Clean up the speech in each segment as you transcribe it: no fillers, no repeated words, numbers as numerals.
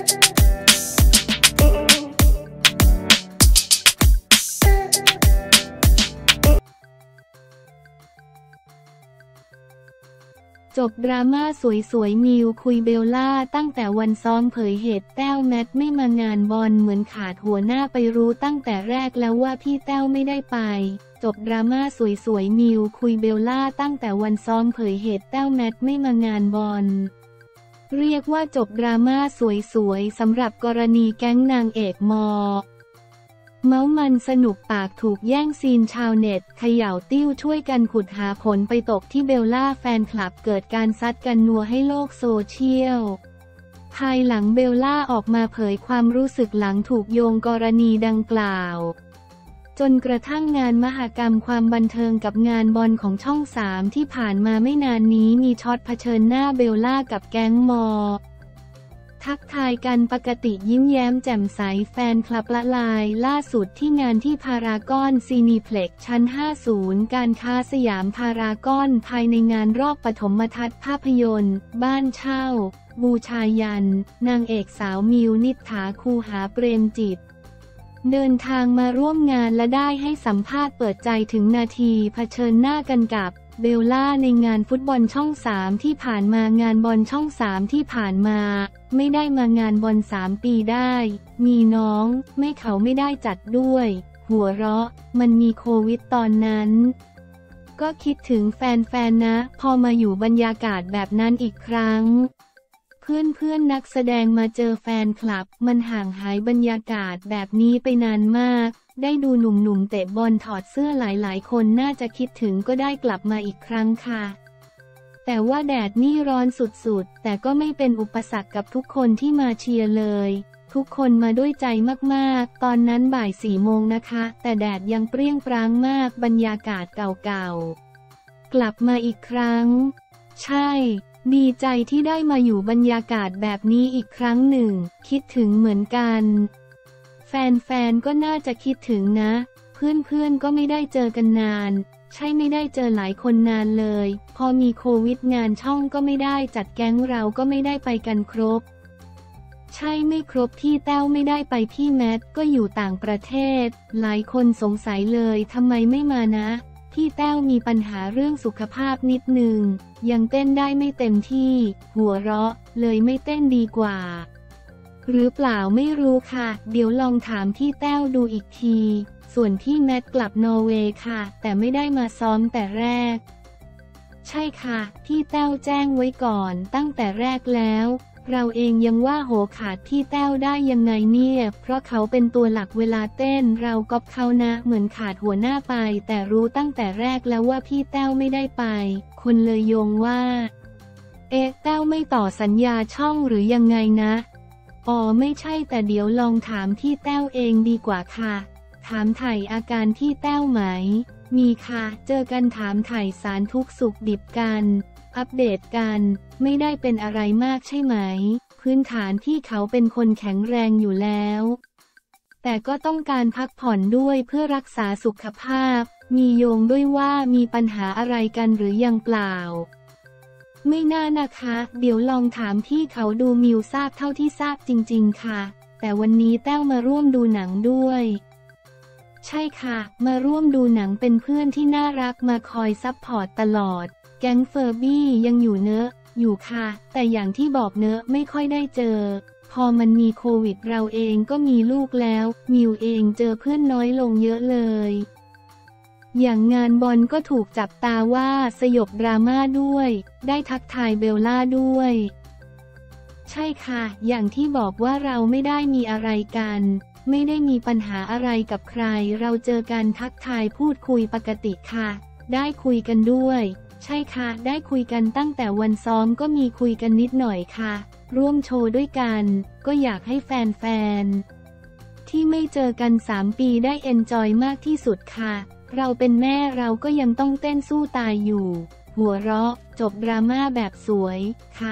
จบดราม่าสวยๆมิวคุยเบลล่าตั้งแต่วันซ้อมเผยเหตุแต้วแมทไม่มางานบอลเหมือนขาดหัวหน้าไปรู้ตั้งแต่แรกแล้วว่าพี่แต้วไม่ได้ไปจบดราม่าสวยๆมิวคุยเบลล่าตั้งแต่วันซ้อมเผยเหตุแต้วแมทไม่มางานบอลเรียกว่าจบดราม่าสวยๆสำหรับกรณีแก๊งนางเอกม.เมาส์มันสนุกปากถูกแย่งซีนชาวเน็ตเขย่าติ้วช่วยกันขุดหาผลไปตกที่เบลล่าแฟนคลับเกิดการซัดกันนัวให้โลกโซเชียลภายหลังเบลล่าออกมาเผยความรู้สึกหลังถูกโยงกรณีดังกล่าวจนกระทั่งงานมหกรรมความบันเทิงกับงานบอลของช่อง3ที่ผ่านมาไม่นานนี้มีช็อตเผชิญหน้าเบลล่ากับแก๊งม.ทักทายกันปกติยิ้มแย้มแจ่มใสแฟนคลับละลายล่าสุดที่งานที่พารากอนซีนีเพล็กซ์ชั้น50การค้าสยามพารากอนภายในงานรอบปฐมทัศน์ภาพยนตร์บ้านเช่าบูชายันนางเอกสาวมิวนิษฐาคูหาเปรมจิตเดินทางมาร่วมงานและได้ให้สัมภาษณ์เปิดใจถึงนาทีเผชิญหน้ากันกับเบลล่าในงานฟุตบอลช่อง3ที่ผ่านมางานบอลช่อง3ที่ผ่านมาไม่ได้มางานบอล3 ปีได้มีน้องไม่เขาไม่ได้จัดด้วยหัวเราะมันมีโควิดตอนนั้นก็คิดถึงแฟนๆนะพอมาอยู่บรรยากาศแบบนั้นอีกครั้งเพื่อนนักแสดงมาเจอแฟนคลับมันห่างหายบรรยากาศแบบนี้ไปนานมากได้ดูหนุ่มๆเตะบอลถอดเสื้อหลายๆคนน่าจะคิดถึงก็ได้กลับมาอีกครั้งค่ะแต่ว่าแดดนี่ร้อนสุดๆแต่ก็ไม่เป็นอุปสรรคกับทุกคนที่มาเชียร์เลยทุกคนมาด้วยใจมากๆตอนนั้นบ่าย4 โมงนะคะแต่แดดยังเปรี้ยงปร้างมากบรรยากาศเก่าๆกลับมาอีกครั้งใช่ดีใจที่ได้มาอยู่บรรยากาศแบบนี้อีกครั้งหนึ่งคิดถึงเหมือนกันแฟนๆก็น่าจะคิดถึงนะเพื่อนๆก็ไม่ได้เจอกันนานใช่ไม่ได้เจอหลายคนนานเลยพอมีโควิดงานช่องก็ไม่ได้จัดแก๊งเราก็ไม่ได้ไปกันครบใช่ไม่ครบพี่แต้วไม่ได้ไปพี่แมทก็อยู่ต่างประเทศหลายคนสงสัยเลยทำไมไม่มานะพี่แต้วมีปัญหาเรื่องสุขภาพนิดนึงยังเต้นได้ไม่เต็มที่หัวเราะเลยไม่เต้นดีกว่าหรือเปล่าไม่รู้ค่ะเดี๋ยวลองถามพี่แต้วดูอีกทีส่วนพี่แมทกลับนอร์เวย์ค่ะแต่ไม่ได้มาซ้อมแต่แรกใช่ค่ะพี่แต้วแจ้งไว้ก่อนตั้งแต่แรกแล้วเราเองยังว่าโหขาดพี่แต้วได้ยังไงเนี่ยเพราะเขาเป็นตัวหลักเวลาเต้นเราก๊อปเขานะเหมือนขาดหัวหน้าไปแต่รู้ตั้งแต่แรกแล้วว่าพี่แต้วไม่ได้ไปคนเลยโยงว่าแต้วไม่ต่อสัญญาช่องหรือยังไงนะอ๋อไม่ใช่แต่เดี๋ยวลองถามพี่แต้วเองดีกว่าค่ะถามไถ่อาการพี่แต้วไหมมีค่ะเจอกันถามไถ่สารทุกข์สุขดิบกันอัปเดตกันไม่ได้เป็นอะไรมากใช่ไหมพื้นฐานที่เขาเป็นคนแข็งแรงอยู่แล้วแต่ก็ต้องการพักผ่อนด้วยเพื่อรักษาสุขภาพมีโยงด้วยว่ามีปัญหาอะไรกันหรือยังเปล่าไม่น่านะคะเดี๋ยวลองถามพี่เขาดูมิวทราบเท่าที่ทราบจริงๆค่ะแต่วันนี้แต้วมาร่วมดูหนังด้วยใช่ค่ะมาร่วมดูหนังเป็นเพื่อนที่น่ารักมาคอยซัพพอร์ตตลอดแก๊งเฟอร์บี้ยังอยู่เนอะอยู่ค่ะแต่อย่างที่บอกเนอะไม่ค่อยได้เจอพอมันมีโควิดเราเองก็มีลูกแล้วมิวเองเจอเพื่อนน้อยลงเยอะเลยอย่างงานบอลก็ถูกจับตาว่าสยบดราม่าด้วยได้ทักทายเบลล่าด้วยใช่ค่ะอย่างที่บอกว่าเราไม่ได้มีอะไรกันไม่ได้มีปัญหาอะไรกับใครเราเจอกันทักทายพูดคุยปกติค่ะได้คุยกันด้วยใช่ค่ะได้คุยกันตั้งแต่วันซ้อมก็มีคุยกันนิดหน่อยค่ะร่วมโชว์ด้วยกันก็อยากให้แฟนๆที่ไม่เจอกัน3 ปีได้เอนจอยมากที่สุดค่ะเราเป็นแม่เราก็ยังต้องเต้นสู้ตายอยู่หัวเราะจบดราม่าแบบสวยค่ะ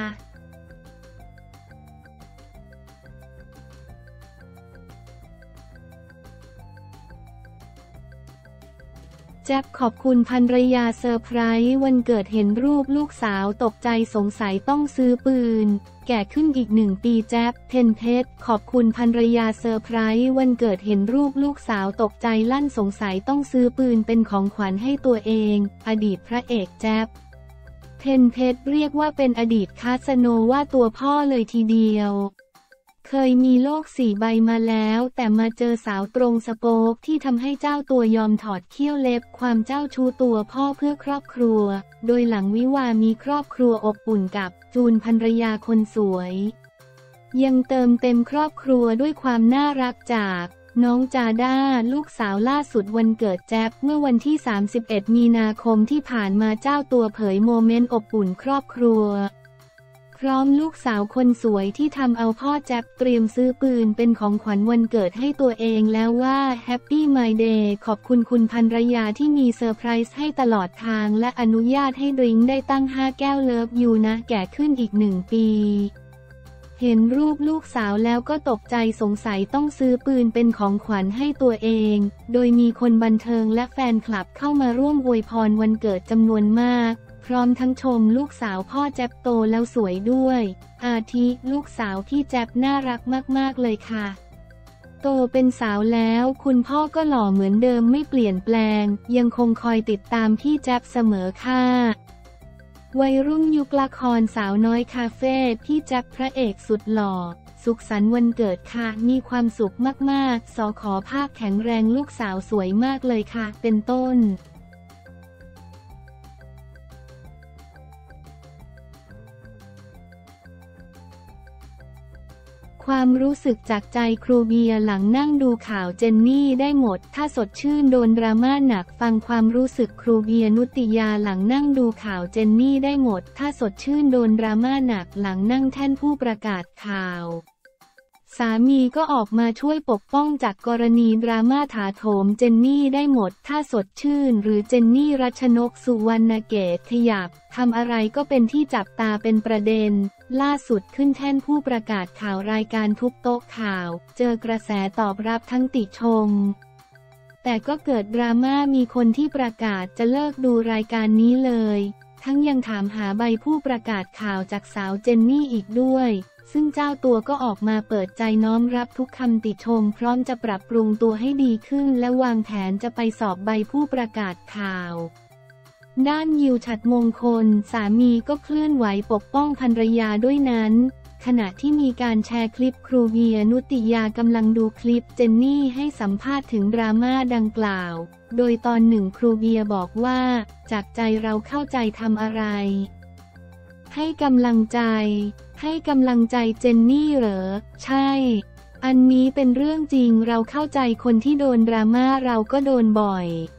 แจ็คขอบคุณภรรยาเซอร์ไพรส์วันเกิดเห็นรูปลูกสาวตกใจสงสัยต้องซื้อปืนแก่ขึ้นอีก1 ปีแจ็คเทนเพชรขอบคุณภรรยาเซอร์ไพรส์วันเกิดเห็นรูปลูกสาวตกใจลั่นสงสัยต้องซื้อปืนเป็นของขวัญให้ตัวเองอดีตพระเอกแจ็คเทนเพชรเรียกว่าเป็นอดีตคาสโนว่าตัวพ่อเลยทีเดียวเคยมีโลก4 ใบมาแล้วแต่มาเจอสาวตรงสโป๊กที่ทำให้เจ้าตัวยอมถอดเขี้ยวเล็บความเจ้าชู้ตัวพ่อเพื่อครอบครัวโดยหลังวิวามีครอบครัวอบอุ่นกับจูนภรรยาคนสวยยังเติมเต็มครอบครัวด้วยความน่ารักจากน้องจาด้าลูกสาวล่าสุดวันเกิดแจ๊บเมื่อวันที่31 มีนาคมที่ผ่านมาเจ้าตัวเผยโมเมนต์อบอุ่นครอบครัวพร้อมลูกสาวคนสวยที่ทำเอาพ่อแจ๊บเตรียมซื้อปืนเป็นของขวัญวันเกิดให้ตัวเองแล้วว่าแฮปปี้มายเดย์ขอบคุณคุณภรรยาที่มีเซอร์ไพรส์ให้ตลอดทางและอนุญาตให้ดริงก์ได้ตั้ง5 แก้วเลิฟยูนะแก่ขึ้นอีก1 ปีเห็นรูปลูกสาวแล้วก็ตกใจสงสัยต้องซื้อปืนเป็นของขวัญให้ตัวเองโดยมีคนบันเทิงและแฟนคลับเข้ามาร่วมอวยพรวันเกิดจำนวนมากพร้อมทั้งชมลูกสาวพ่อแจ๊บโตแล้วสวยด้วยอาทิลูกสาวพี่แจ๊บน่ารักมากๆเลยค่ะโตเป็นสาวแล้วคุณพ่อก็หล่อเหมือนเดิมไม่เปลี่ยนแปลงยังคงคอยติดตามพี่แจ๊บเสมอค่ะวัยรุ่นยุคละครสาวน้อยคาเฟ่พี่แจ๊บพระเอกสุดหล่อสุขสันต์วันเกิดค่ะมีความสุขมากๆขอภาพแข็งแรงลูกสาวสวยมากเลยค่ะเป็นต้นความรู้สึกจากใจครูเบียร์หลังนั่งดูข่าวเจนนี่ได้หมดถ้าสดชื่นโดนดราม่าหนักฟังความรู้สึกครูเบียร์นุติยาหลังนั่งดูข่าวเจนนี่ได้หมดถ้าสดชื่นโดนดราม่าหนักหลังนั่งแท่นผู้ประกาศข่าวสามีก็ออกมาช่วยปกป้องจากกรณีดราม่าถาโถมเจนนี่ได้หมดถ้าสดชื่นหรือเจนนี่รัชนกสุวรรณเกตขยับทำอะไรก็เป็นที่จับตาเป็นประเด็นล่าสุดขึ้นแท่นผู้ประกาศข่าวรายการทุบโต๊ะข่าวเจอกระแสตอบรับทั้งติชมแต่ก็เกิดดราม่ามีคนที่ประกาศจะเลิกดูรายการนี้เลยทั้งยังถามหาใบผู้ประกาศข่าวจากสาวเจนนี่อีกด้วยซึ่งเจ้าตัวก็ออกมาเปิดใจน้อมรับทุกคำติชมพร้อมจะปรับปรุงตัวให้ดีขึ้นและวางแผนจะไปสอบใบผู้ประกาศข่าวด้านยิวฉัตรมงคลสามีก็เคลื่อนไหวปกป้องภรรยาด้วยนั้นขณะที่มีการแชร์คลิปครูเบียร์นุติยากำลังดูคลิปเจนนี่ให้สัมภาษณ์ถึงดราม่าดังกล่าวโดยตอนหนึ่งครูเบียร์บอกว่าจากใจเราเข้าใจทำอะไรให้กำลังใจเจนนี่เหรอใช่อันนี้เป็นเรื่องจริงเราเข้าใจคนที่โดนดราม่าเราก็โดนบ่อย